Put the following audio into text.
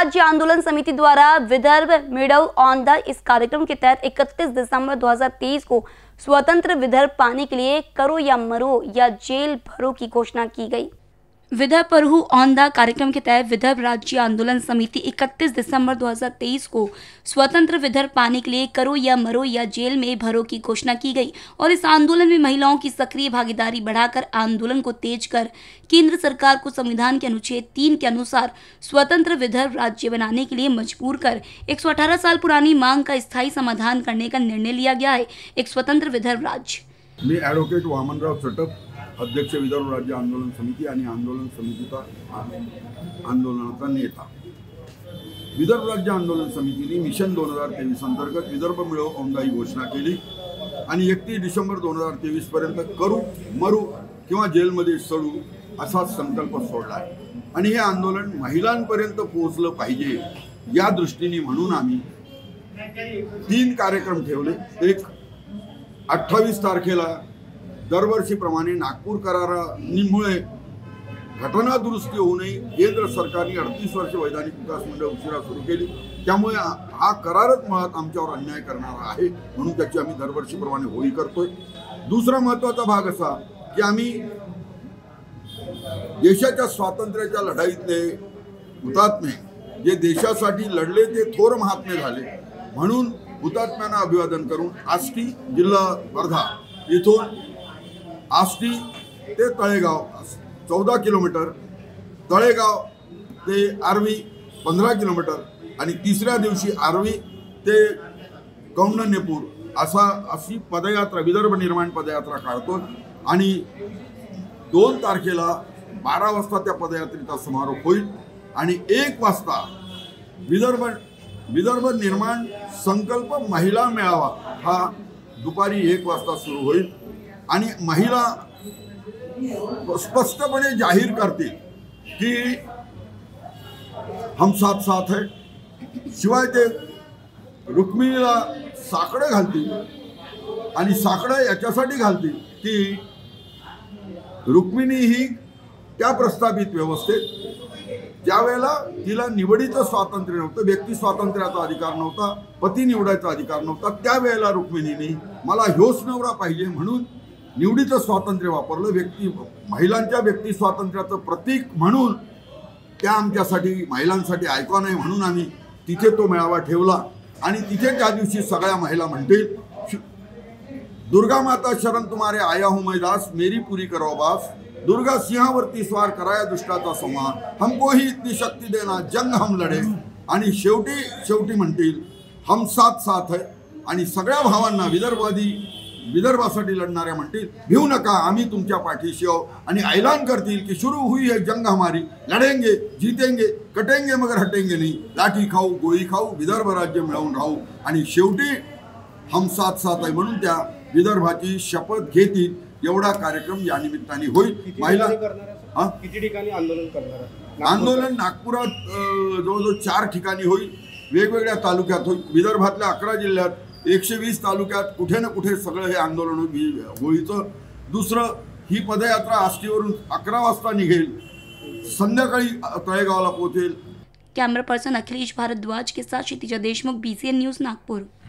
राज्य आंदोलन समिति द्वारा विदर्भ मिडल ऑन द इस कार्यक्रम के तहत 31 दिसंबर 2023 को स्वतंत्र विदर्भ पाने के लिए करो या मरो या जेल भरो की घोषणा की गई। विदर्भ परहु ऑन द कार्यक्रम के तहत विदर्भ राज्य आंदोलन समिति 31 दिसंबर 2023 को स्वतंत्र विदर्भ पाने के लिए करो या मरो या जेल में भरो की घोषणा की गई और इस आंदोलन में महिलाओं की सक्रिय भागीदारी बढ़ाकर आंदोलन को तेज कर केंद्र सरकार को संविधान के अनुच्छेद 3 के अनुसार स्वतंत्र विदर्भ राज्य बनाने के लिए मजबूर कर 118 साल पुरानी मांग का स्थायी समाधान करने का निर्णय लिया गया है। एक स्वतंत्र विदर्भ राज्य। मी ॲडव्होकेट वामनराव चटप, अध्यक्ष विदर्भ राज्य आंदोलन समिति आणि आंदोलन समितीचा आंदोलनाचा नेता। विदर्भ राज्य आंदोलन समितीने मिशन 2023 अंतर्गत विदर्भ मिळो औंधा ही घोषणा केली आणि 31 डिसेंबर 2023 पर्यंत करू मरू किंवा जेलमध्ये सडू असा संकल्प सोडला आहे आणि हे आंदोलन महिलांपर्यंत पोहोचलं पाहिजे या दृष्टीने म्हणून आम्ही 3 कार्यक्रम ठेवले। एक 28 तारखेला दरवर्षीप्रमाणे नागपूर करारामुळे घटना दुरुस्ती होऊ नये, केंद्र सरकारने 38 वर्ष वैधानिक विकास मंडळ उशिरा सुरू केली, त्यामुळे हा करारच मुळात आमच्यावर अन्याय करणारा आहे म्हणून त्याची आम्ही दरवर्षीप्रमाणे होळी करतोय। दुसरा महत्त्वाचा भाग असा की आम्ही देशाच्या स्वातंत्र्याच्या लढाईतले हुतात्मे जे देशासाठी लढले ते थोर महात्मे झाले म्हणून हुतात्म्यांना अभिवादन करून आष्टी जिल्हा वर्धा इथून आष्टी ते तळेगाव 14 किलोमीटर, तळेगाव ते आर्वी 15 किलोमीटर आणि तिसऱ्या दिवशी आर्वी ते कौंडण्यपूर अशी पदयात्रा विदर्भ निर्माण पदयात्रा काढतो आणि 2 तारखेला 12 वाजता त्या पदयात्रेचा समारोप होईल आणि 1 वाजता विदर्भ निर्माण संकल्प महिला मेळावा हा दुपारी 1 वाजता सुरू होईल आणि महिला स्पष्टपणे जाहीर करतील की हम साथ साथ है। शिवाय ते रुक्मिणीला साकडं घालतील आणि साकडं याच्यासाठी घालतील की रुक्मिणी ही त्या प्रस्थापित व्यवस्थेत ज्यावेळेला तिला निवडीचं स्वातंत्र्य नव्हतं, व्यक्ती स्वातंत्र्याचा अधिकार नव्हता, पती निवडायचा अधिकार नव्हता, त्यावेळेला रुक्मिणीने मला ह्योच नवरा पाहिजे म्हणून निवडीचं स्वातंत्र्य वापरलं। महिलांच्या व्यक्ती स्वातंत्र्याचं प्रतीक म्हणून त्या आमच्यासाठी महिलांसाठी ऐकवा नाही म्हणून आम्ही तिथे तो मेळावा ठेवला आणि तिथे त्या दिवशी सगळ्या महिला म्हणतील दुर्गा माता शरण तुम्हारे आया हूँ मैं दास, मेरी पूरी करो बास, दुर्गा सिंहावरती स्वार कराया दुष्टाचा संहार, हमको ही इतनी शक्ति देना जंग हम लढे आणि शेवटी म्हणतील हम साथ साथ है आणि सगळ्या भावांना विदर्भासाठी लढणाऱ्या म्हणतील भिवू नका, आम्ही तुमच्या पाठीशी आहोत आणि ऐलान करतील की शुरू हुई है जंग हमारी, लढेंगे जीतेंगे कटेंगे मगर हटेंगे नहीं, लाठी खाऊ गोळी खाऊ विदर्भ राज्य मिळवून राहू आणि शेवटी हम साथ साथ आहे म्हणून त्या विदर्भाची शपथ घेतील। एवढा कार्यक्रम या निमित्ताने होईल। महिला किती ठिकाणी आंदोलन करणार? आंदोलन नागपुरात जवळजवळ 4 ठिकाणी होईल, वेगवेगळ्या तालुक्यात होईल। विदर्भातल्या 11 जिल्ह्यात 120 तालुक्यात कुठे ना कुठे सगळं हे आंदोलन होळीचं। दुसरं ही पदयात्रा आष्टीवरून 11 वाजता निघेल, संध्याकाळी तळेगावला पोहोचेल। कैमरा पर्सन अखिलेश भारद्वाज के साथ क्षितिजा देशमुख, BCN न्यूज़, नागपुर।